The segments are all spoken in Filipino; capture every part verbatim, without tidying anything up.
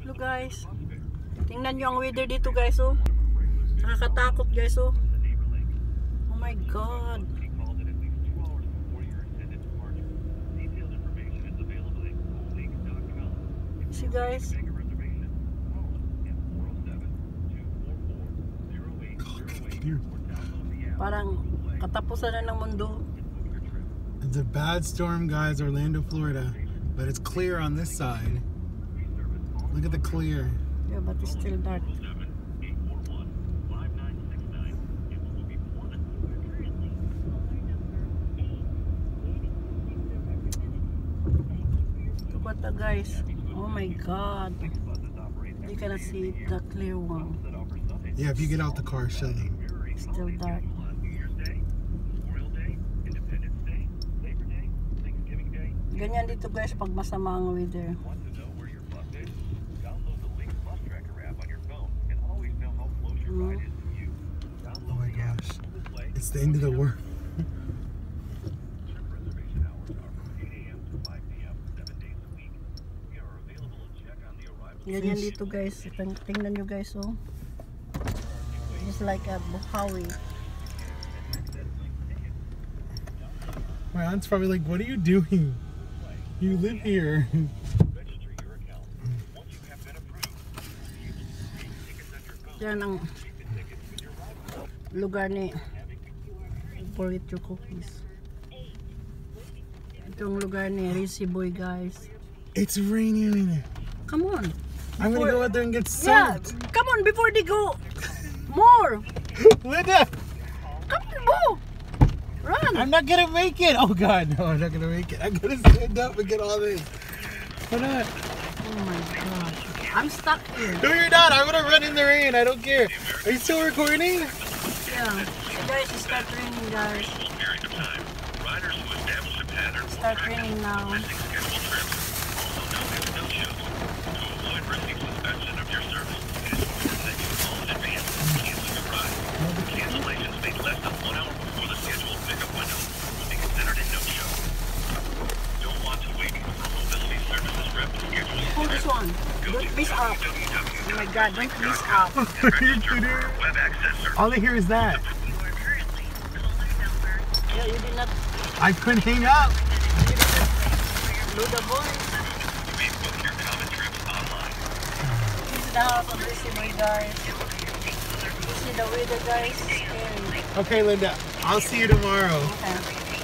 Look guys. Tingnan nyo ang weather dito guys oh. Nakakatakot guys oh. Oh my god. See guys. Parang katapusan na ng mundo. It's a bad storm, guys, Orlando, Florida, but it's clear on this side. Look at the clear. Yeah, but it's still dark. Look at that, guys. Oh my god. You cannot see the clear one. Yeah, if you get out the car, show them. It's still dark. Ganyan dito guys pag masama ang weather. Mm. Oh my gosh. It's the end of the world. Ganyan dito guys. Tingnan nyo guys oh. It's like a Buhawi. My aunt's probably like, what are you doing? You live here. Yan ang lugar ni for eat your cookies. Itong lugar ni Rizzy Boy guys. It's raining. Come on. I'm Before, gonna go out there and get yeah, soaked. come on before they go more. Linda! Come on, go. Run. I'm not gonna make it. Oh god, no, I'm not gonna make it. I'm gonna stand up and get all this. Why not? Oh my god. I'm stuck here. No, you're not. I'm gonna run in the rain. I don't care. Are you still recording? Yeah. So guys, it start raining, guys. It start raining now. Oh, this one. Don't miss out. Oh my god, don't miss out. All I hear is that. Yeah, you did not I couldn't hang up. load the voice. This is the house of Rizzy Boy, guys. You see the weather, guys? Scary. Okay, Linda. I'll see you tomorrow. Okay.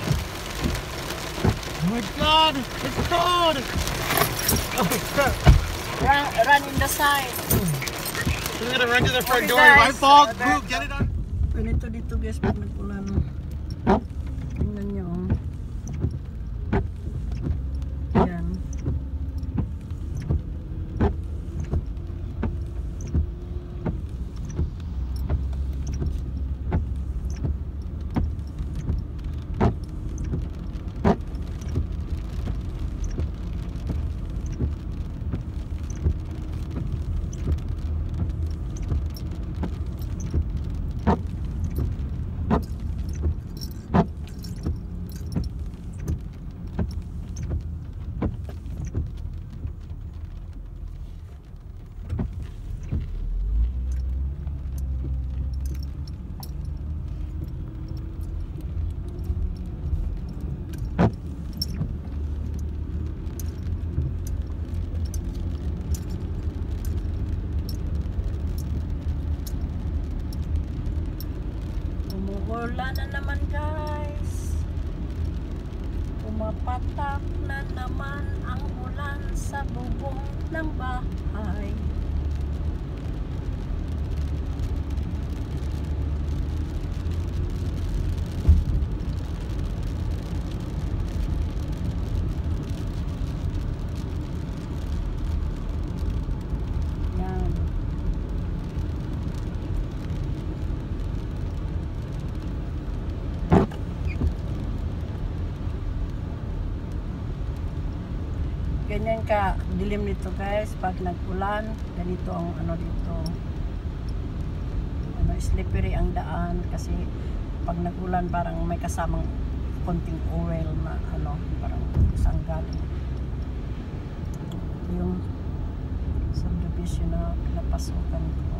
Oh my god, it's cold. Oh crap. Run, run in the side. We're gonna run to the front Okay, door. guys. If I fall, Uh, boop, get it on. Ganito dito guys pag nagpulan. Tingnan nyo. Oh. Yan. Umuulan na naman guys. Pumapatak na naman ang ulan sa bubong ng bahay. Yan. Ganyan ka dilim nito guys pag nag-ulan. Ganito ang ano dito, ano, slippery ang daan kasi pag nag-ulan parang may kasamang konting oil na ano, parang saan galing yung subdivision. papasukan ko.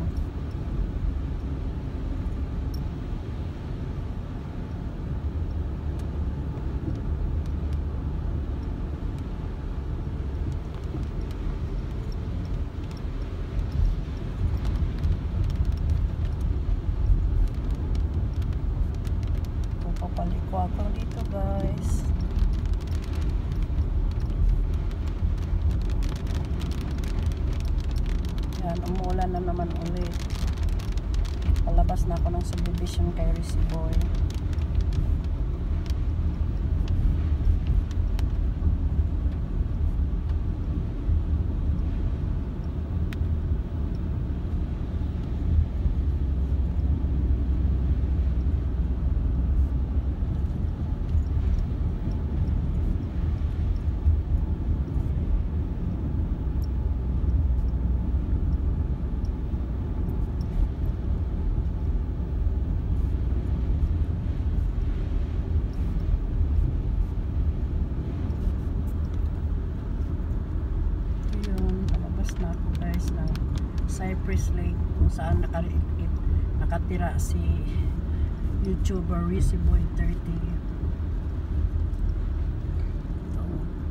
Papaliko ako dito, guys. Yan, umuulan na naman ulit. Palabas na ako ng subdivision kay Rizzy Boy. Cypress Lake kung saan nakarikit, nakatira si YouTuber Rizzy Boy thirty. Ito.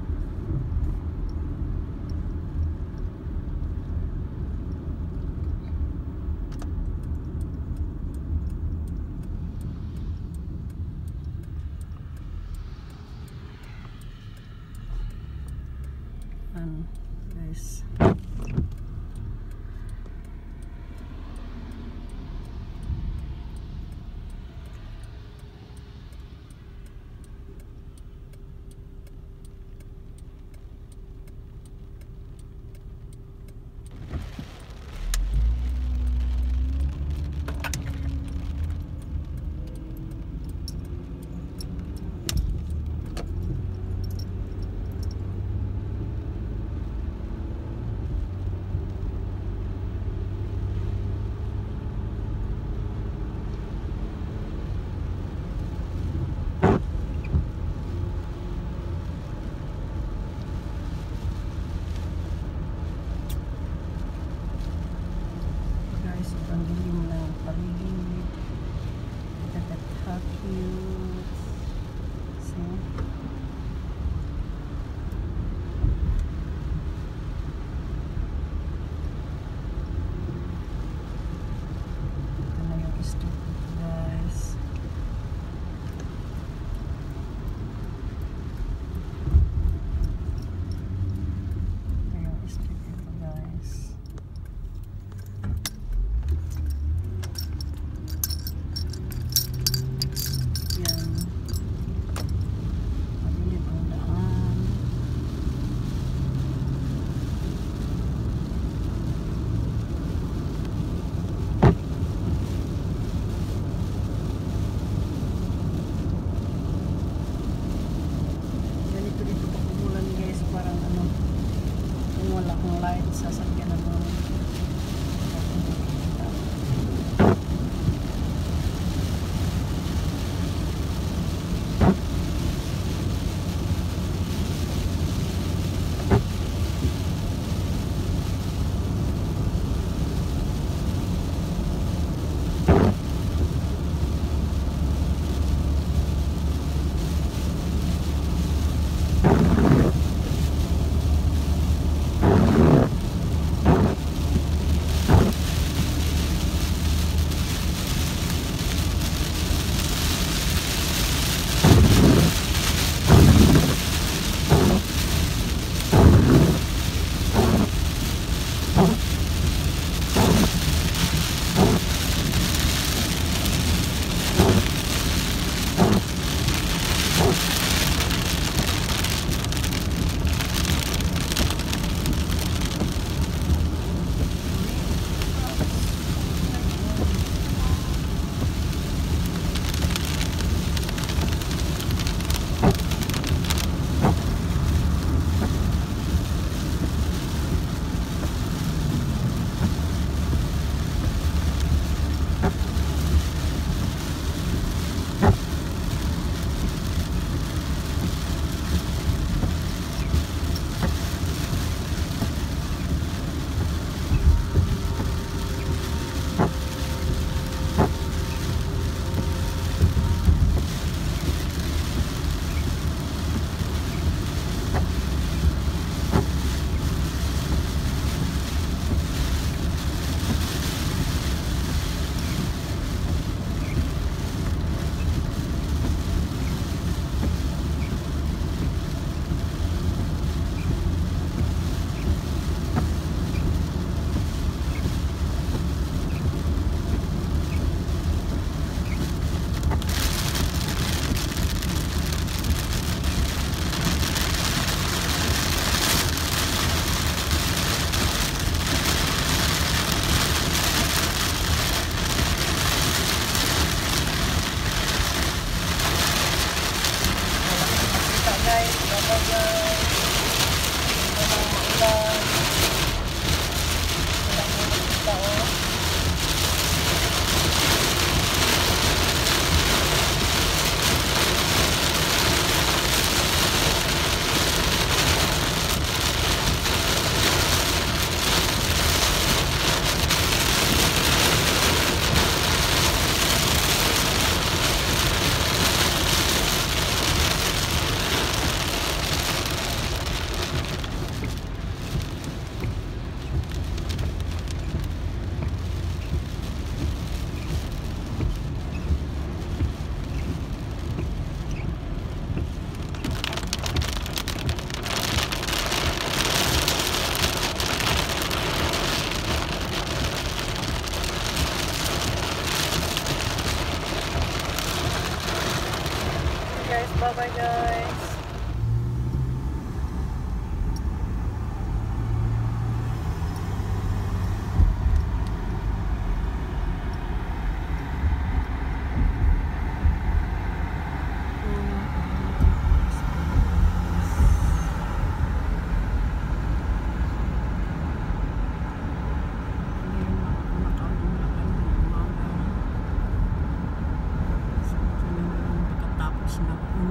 Ano, guys. Ang dilim ng paligid. Look at how cute. See? Ito na yung street dito, guys. Ito yung street dito, guys. Sasakyan na mo.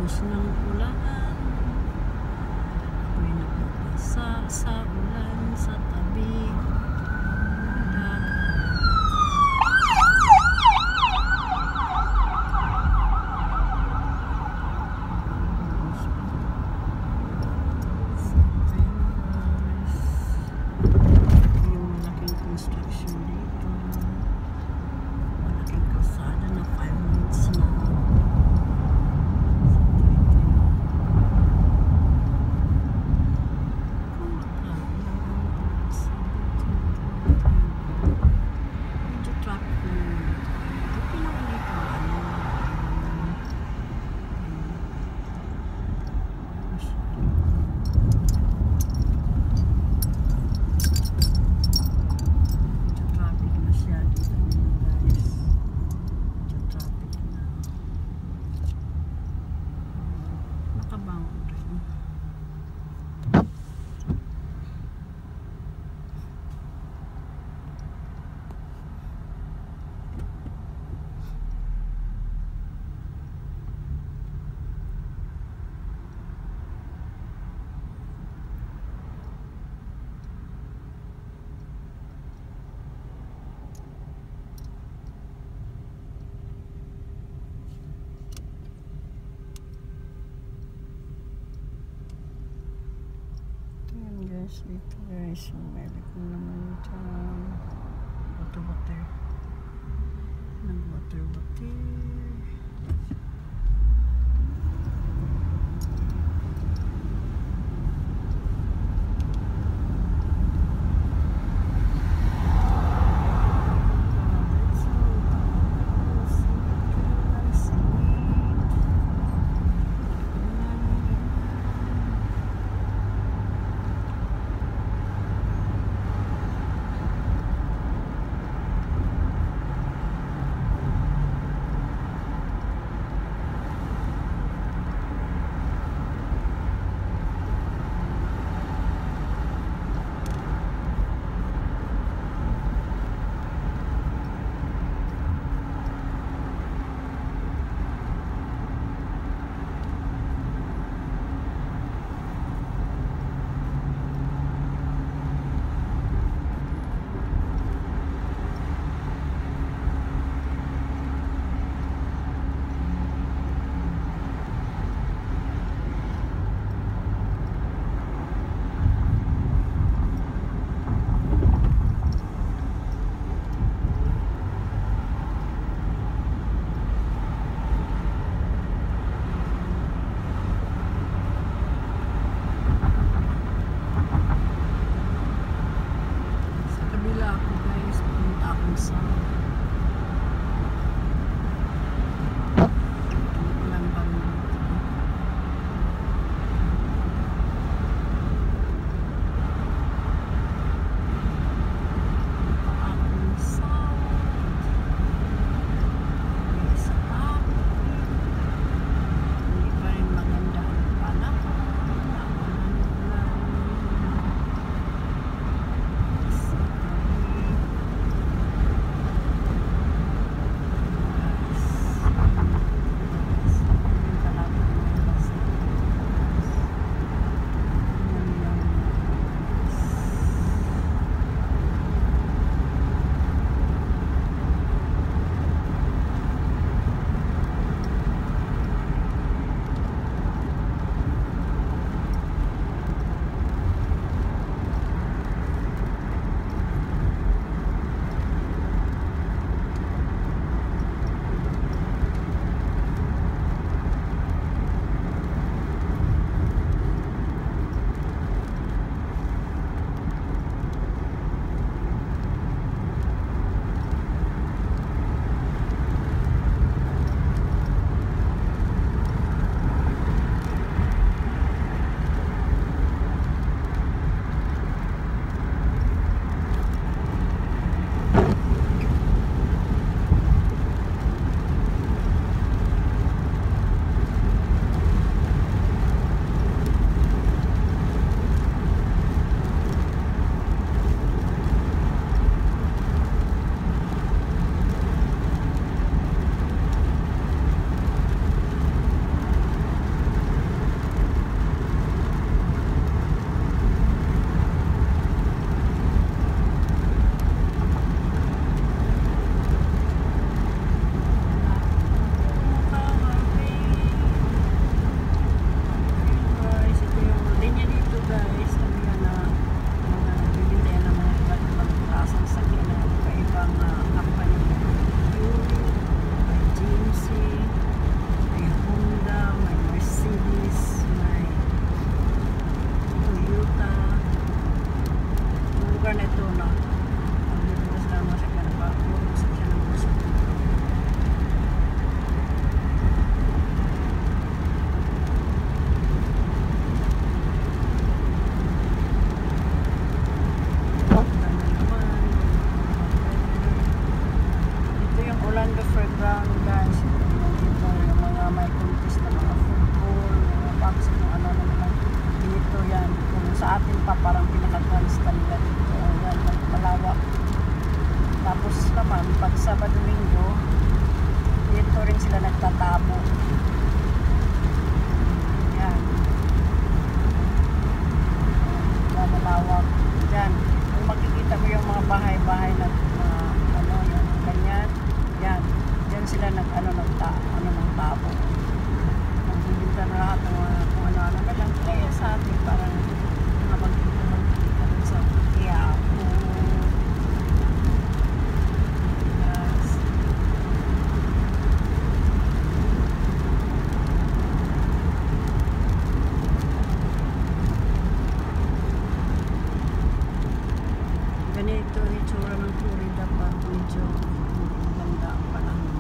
Buhos ng ulan, ako'y nababasa sa ulan sa tabi ng dagat. Yung malaking construction dito, malaking kalsada na five minutes na. Medyo traffic na yun. Okay na ulit ang ano. Medyo traffic na siya dito guys. Medyo traffic na. Nakabangon rin. Ayan guys, dito guys, meron ko naman dyan water water nag water water. Sa kabila ako guys, pumunta akong sa walang bang akong sa sa akin. Hindi pa rin maganda ang panahon. Nakulan ulan. Sa tabi. pinaka-consta nila dito. Ayan, malawak. Tapos naman, pag Sabado Linggo, dito rin sila nagtatabo. Ayan. Ayan, malawak. Ayan. Kung makikita mo yung mga bahay-bahay na uh, ano, yung ganyan. Ayan. Diyan sila nag, ano, nagta, ano, ng tabo. Nagbibinta na lahat ng mga kung ano-ano na lang. Kaya sa atin, parang mga magkikita rin sa Quiapo. Yes. Ganito yung itsura ng Florida pag medyo maganda ang panahon.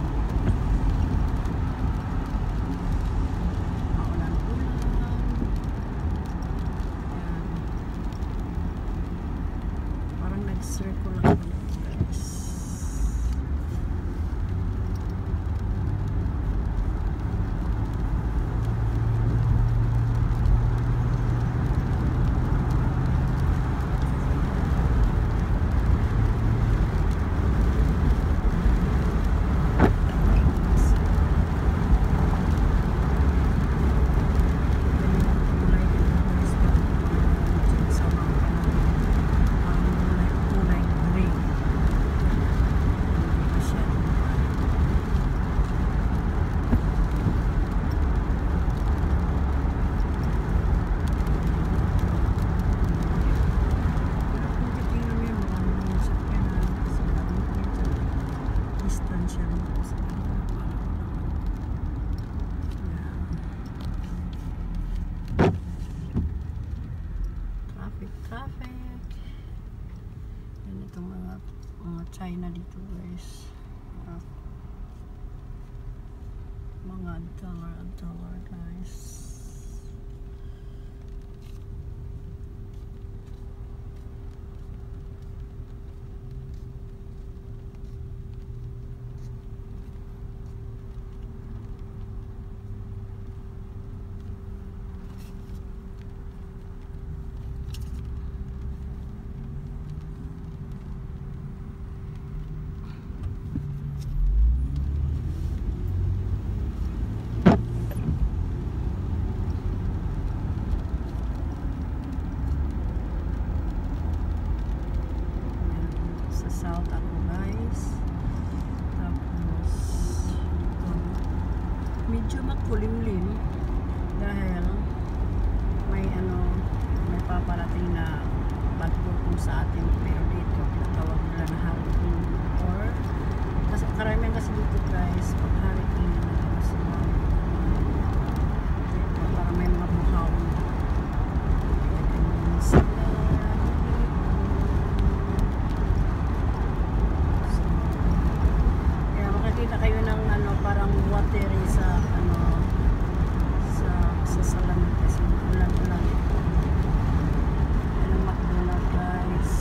Circle lang guys. Traffic. Yan itong mga mga China dito guys. Uh, mga dollar dollar guys. South ako guys. Tapos um, medyo makulimlim dahil may ano may paparating na bagyo kung sa atin, pero dito tinatawag nila na hurricane, or kasi karamihan kasi dito guys pag hurricane na so, dito para may mga buhawin. Kita kayo ng ano parang watery sa ano sa sa salamin kasi ulan-ulan. Yan ang McDonald's guys.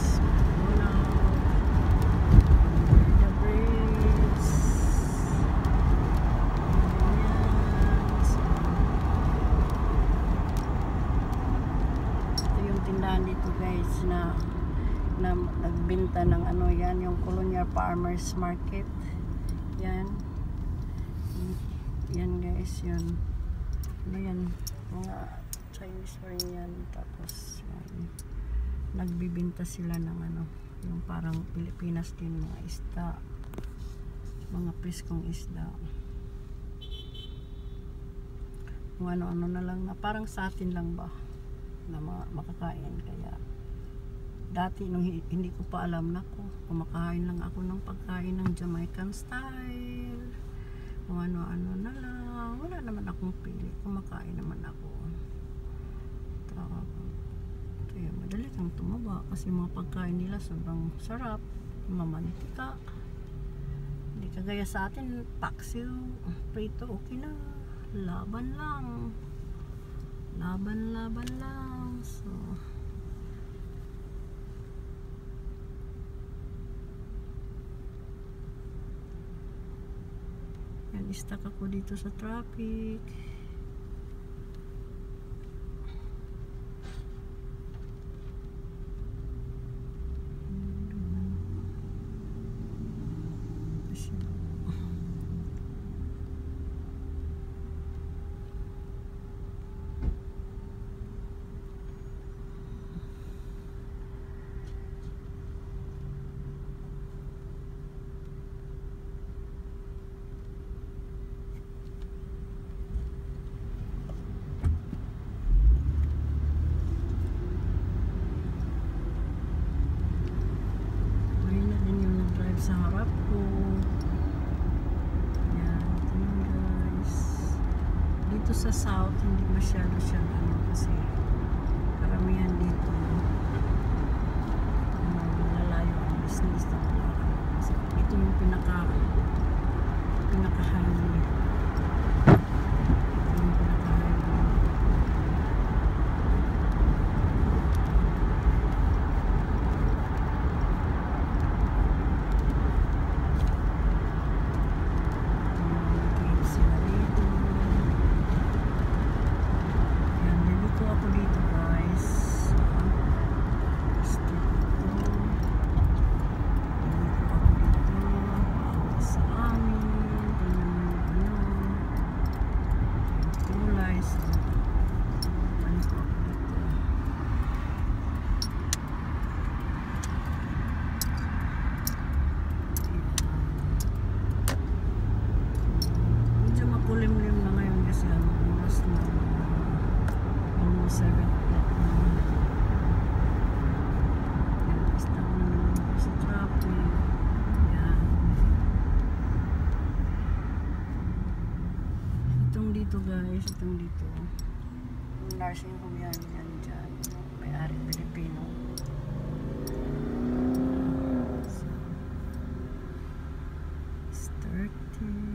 McDonald's. The bridge. Ito yung tindahan dito guys na na nagbenta ng ano yan, yung Colonial Farmers Market. Yan. Yan guys, yan. Ano yan? Mga Chinese rin yan. Tapos, yan. Nagbibinta sila ng ano, yung parang Pilipinas din, mga isda. Mga preskong isda. Kung ano-ano na lang na parang sa atin lang ba na makakain. Kaya dati nung hindi ko pa alam na ko, kumakain lang ako ng pagkain ng Jamaican style, kung ano-ano na lang, wala naman akong pili, kumakain naman ako. Kaya madali kang tumaba kasi mga pagkain nila sobrang sarap, mamantika, hindi kagaya sa atin paksiw, prito, okay na, laban lang, laban laban lang. So yan, stuck ako dito sa traffic. Dito sa south, hindi masyado siya ano kasi karamihan dito ano, lalayo ang business na mga kasi ito yung pinaka pinaka highway. Ito yung pinaka highway. Kulimlim na ngayon kasi ano, oras na almost seven o'clock na. Yan, stop na naman ako sa traffic. Yan. Itong dito guys, itong dito. Yung nursing home yan, yan dyan. May-ari Pilipino. So, it's thirty.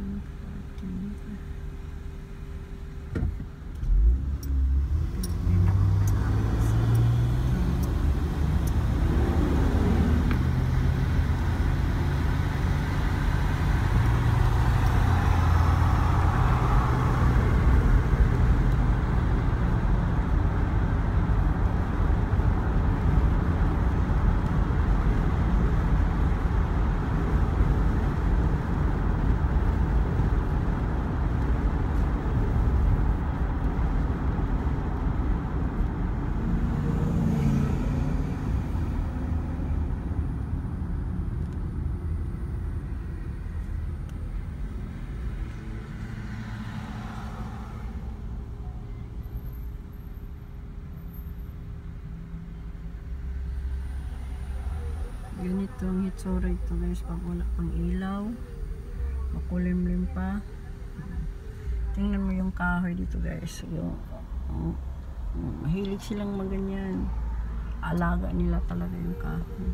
Ganito ang hitsura ito guys pag wala pang ilaw, makulimlim pa. Tingnan mo yung kahoy dito guys, yung um, mahilig silang maganyan, alaga nila talaga yung kahoy.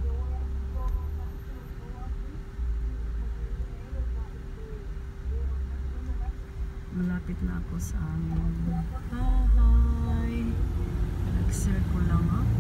Malapit na ako sa aming bahay, nag-circle lang ako.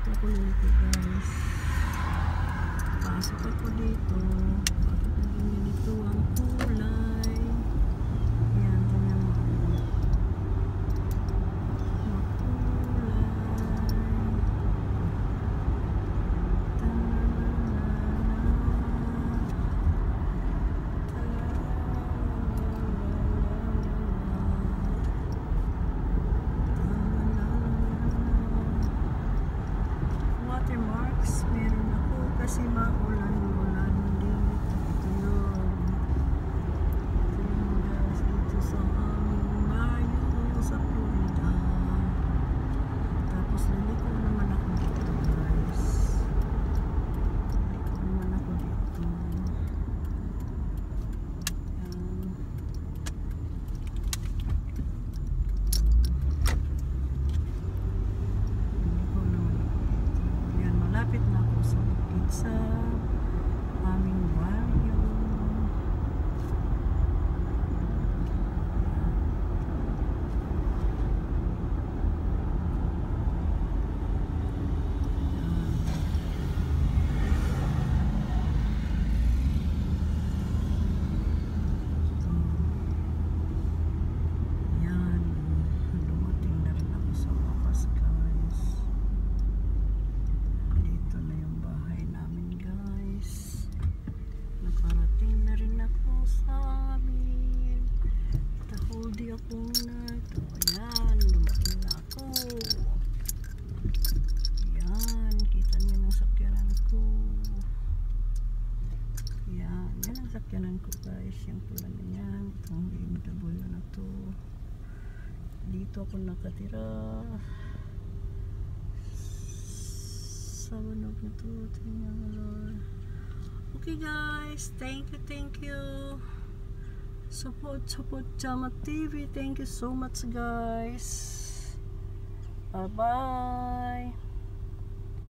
Dito ako liliko guys. Pasok ako dito. Bakit naging ganito ang kulay? Yan, tingnan mo. Makulay. Watermarks, meron ako kasi maulan-ulan dito. Ito yun. Ito yun guys, dito sa aming bayo sa Florida. Tapos liliko naman ako dito guys. Liliko naman ako dito. Yan. Liliko naman ako dito. Yan, malapit na ako sa bukid sa aming baryo. Yan, dumating na rin ako sa wakas guys. Dito na yung bahay namin guys. Nakarating na rin ako sa amin. Tahuldi ako na ito. Ayan, dumating na ako. Ayan, kita niyo ng sakyanan ko. Ayan, yan ang sakyanan ko guys. Yung pula na yan. Itong B M W na to. Dito ako nakatira. Sa manog na to. Tingnan mo Lord. Okay guys, thank you, thank you. Support, support Chama T V. Thank you so much guys. Bye bye.